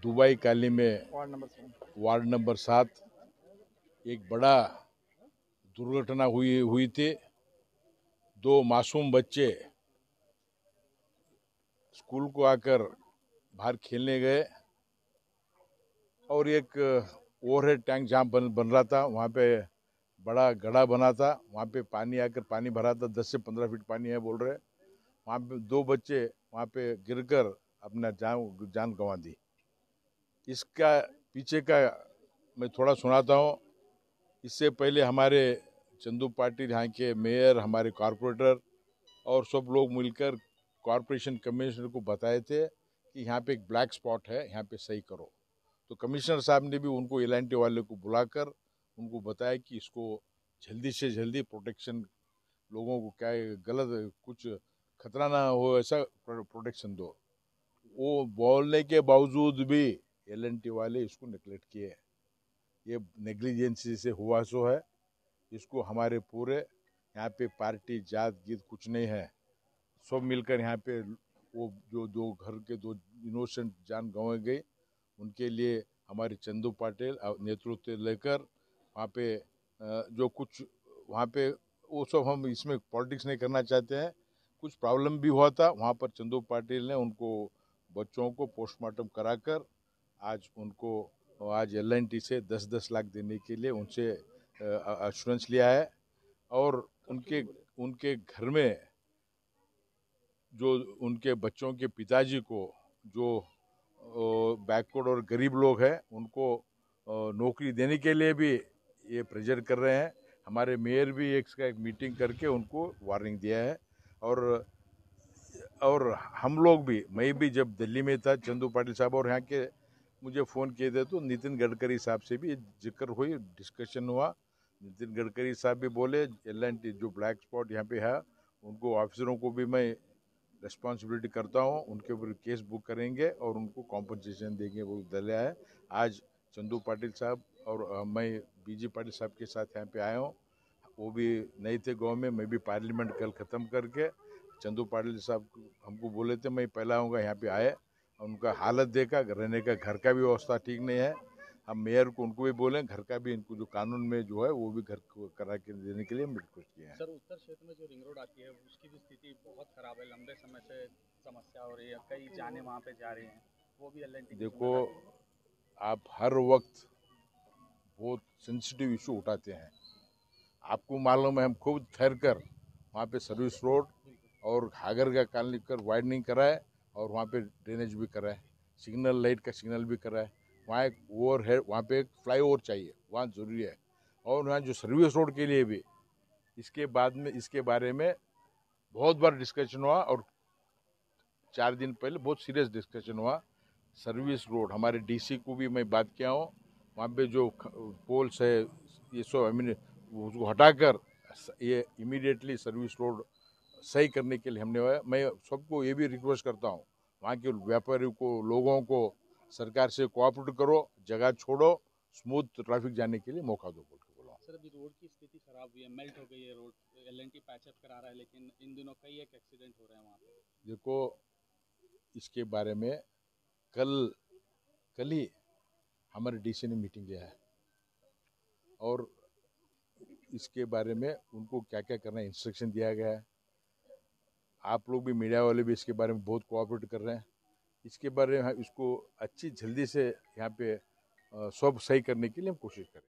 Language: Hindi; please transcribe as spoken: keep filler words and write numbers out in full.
दुबई कॉलोनी में ward number seven ward number सात एक बड़ा दुर्घटना हुई हुई थी। दो मासूम बच्चे स्कूल को आकर बाहर खेलने गए और एक ओवरहेड टैंक जहाँ बन बन रहा था, वहाँ पे बड़ा गड्ढा बना था, वहाँ पे पानी आकर पानी भरा था। दस से पंद्रह फीट पानी है बोल रहे। वहाँ पे दो बच्चे वहाँ पे गिरकर अपना जान जान गंवा दी। इसका पीछे का मैं थोड़ा सुनाता हूँ। इससे पहले हमारे चंदू पाटिल यहाँ के मेयर, हमारे कॉरपोरेटर और सब लोग मिलकर कॉरपोरेशन कमिश्नर को बताए थे कि यहाँ पे एक ब्लैक स्पॉट है, यहाँ पे सही करो। तो कमिश्नर साहब ने भी उनको एल एंड टी वाले को बुलाकर उनको बताया कि इसको जल्दी से जल्दी प्रोटेक्शन, लोगों को क्या है, गलत कुछ खतरा ना हो ऐसा प्रोटेक्शन दो। वो बोलने के बावजूद भी एल एंड टी वाले इसको नेगलेक्ट किए। ये नेग्लिजेंसी से हुआ सो है। इसको हमारे पूरे यहाँ पे पार्टी जात गीत कुछ नहीं है, सब मिलकर यहाँ पे वो जो दो घर के दो इनोसेंट जान गंवा गई, उनके लिए हमारे चंदू पाटिल नेतृत्व लेकर वहाँ पे जो कुछ वहाँ पे वो सब, हम इसमें पॉलिटिक्स नहीं करना चाहते हैं। कुछ प्रॉब्लम भी हुआ था वहाँ पर, चंदू पाटिल ने उनको बच्चों को पोस्टमार्टम कराकर आज उनको आज एल एन टी से दस दस लाख देने के लिए उनसे एश्योरेंस लिया है। और उनके उनके घर में जो उनके बच्चों के पिताजी को जो बैकवर्ड और गरीब लोग हैं उनको नौकरी देने के लिए भी ये प्रेशर कर रहे हैं। हमारे मेयर भी एक का एक मीटिंग करके उनको वार्निंग दिया है। और और हम लोग भी, मैं भी जब दिल्ली में था, चंदू पाटिल साहब और यहाँ के मुझे फ़ोन किए थे तो नितिन गडकरी साहब से भी जिक्र हुई, डिस्कशन हुआ। नितिन गडकरी साहब भी बोले एल एंड टी जो ब्लैक स्पॉट यहाँ पे है उनको ऑफिसरों को भी मैं रिस्पॉन्सिबिलिटी करता हूँ, उनके ऊपर केस बुक करेंगे और उनको कॉम्पनसेशन देंगे, वो दलिया है। आज चंदू पाटिल साहब और मैं बीजी पाटिल साहब के साथ यहाँ पे आया हूँ। वो भी नहीं थे गाँव में, मैं भी पार्लियामेंट कल ख़त्म करके चंदू पाटिल साहब हमको बोले थे मैं पहला आऊँगा, यहाँ पे आए, उनका हालत देखा, रहने का घर का भी व्यवस्था ठीक नहीं है। हम मेयर को उनको भी बोलें घर का भी, इनको जो कानून में जो है वो भी घर को करा के देने के लिए हम रिक्वेस्ट किए हैं। सर, उत्तर क्षेत्र में जो रिंग रोड आती है उसकी भी स्थिति बहुत खराब है, लंबे समय से समस्या हो रही है, कई जाने वहाँ पे जा रही हैं, वो भी एल एंड टी। देखो, आप हर वक्त बहुत सेंसिटिव इशू उठाते हैं। आपको मालूम है हम खुद ठहर कर वहाँ पे सर्विस रोड और घाघर का कॉलोनी कर वाइडनिंग कराए और वहाँ पे ड्रेनेज भी कराए, सिग्नल लाइट का सिग्नल भी कराए। वहाँ एक ओवर है, वहाँ पे एक फ्लाई ओवर चाहिए, वहाँ ज़रूरी है। और वहाँ जो सर्विस रोड के लिए भी इसके बाद में इसके बारे में बहुत बार डिस्कशन हुआ और चार दिन पहले बहुत सीरियस डिस्कशन हुआ। सर्विस रोड हमारे डी सी को भी मैं बात किया हूँ, वहाँ पे जो पोल्स है ये सब आई मीन उसको हटाकर ये इमीडिएटली सर्विस रोड सही करने के लिए हमने हुआ। मैं सबको ये भी रिक्वेस्ट करता हूँ, वहाँ के व्यापारियों को, लोगों को, सरकार से कोऑपरेट करो, जगह छोड़ो, स्मूथ ट्रैफिक जाने के लिए मौका दो बोल के बोला। सर, अभी रोड की स्थिति खराब हुई है, मेल्ट हो गई है road, L and T patch up करा रहा है, लेकिन इन दिनों कई एक एक्सीडेंट हो रहे हैं वहाँ पे। देखो, इसके बारे में कल कल ही हमारे डी सी ने मीटिंग लिया है और इसके बारे में उनको क्या क्या करना है इंस्ट्रक्शन दिया गया है। आप लोग भी, मीडिया वाले भी इसके बारे में बहुत कोऑपरेट कर रहे हैं। इसके बारे में इसको अच्छी जल्दी से यहाँ पे सब सही करने के लिए हम कोशिश करें।